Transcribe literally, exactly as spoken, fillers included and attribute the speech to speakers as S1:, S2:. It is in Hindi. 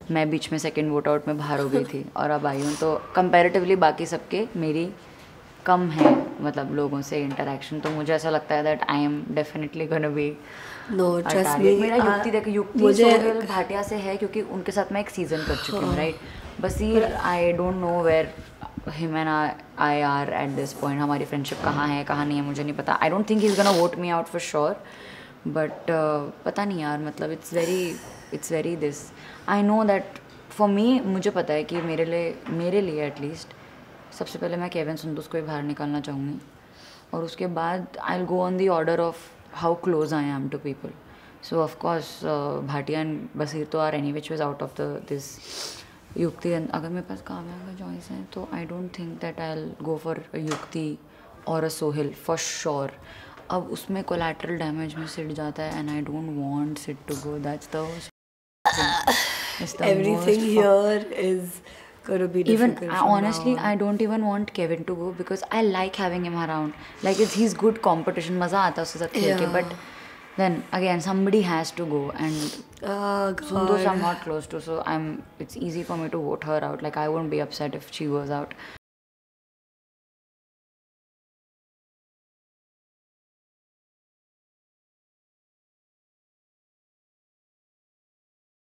S1: मैं बीच में सेकंड वोट आउट में बाहर हो गई थी और अब आई हूँ, तो कंपैरेटिवली बाकी सबके मेरी कम है मतलब लोगों से इंटरेक्शन, तो मुझे ऐसा लगता है that I am definitely gonna be
S2: no trust me.
S1: मेरा युक्ति देखो, युक्ति सोहेल भाटिया से है क्योंकि उनके साथ मैं एक सीजन कर चुकी हूँ, right. Baseer I don't know where him and I are at this point, हमारी फ्रेंडशिप कहाँ है कहाँ नहीं है मुझे नहीं पता। I don't think he is gonna vote me out for sure, but पता नहीं यार, मतलब it's very it's very this I know that for me, मुझे पता है कि मेरे लिए मेरे लिए एटलीस्ट सबसे पहले मैं केविन संतोष को ही बाहर निकालना चाहूँगी, और उसके बाद I will go on the order of how close I am to people. So of course Bhatia and Baseer तो are any which was out of the this Yukti. अगर मेरे पास काव्या का चॉइस है तो I don't think that I will go for Yukti और अ सोहेल फॉर श्योर। अब उसमें कोलैटरल डैमेज में सिट जाता है and I don't want sit to go, that's the
S2: everything here is gonna be difficult.
S1: Even I, honestly, I don't even want Kevin to go because I like having him around. Like it's he's good competition. मजा आता है उसके साथ खेल के. But then again, somebody has to go, and
S2: oh,
S1: Sundosh I'm not close to, so I'm. It's easy for me to vote her out. Like I won't be upset if she goes out.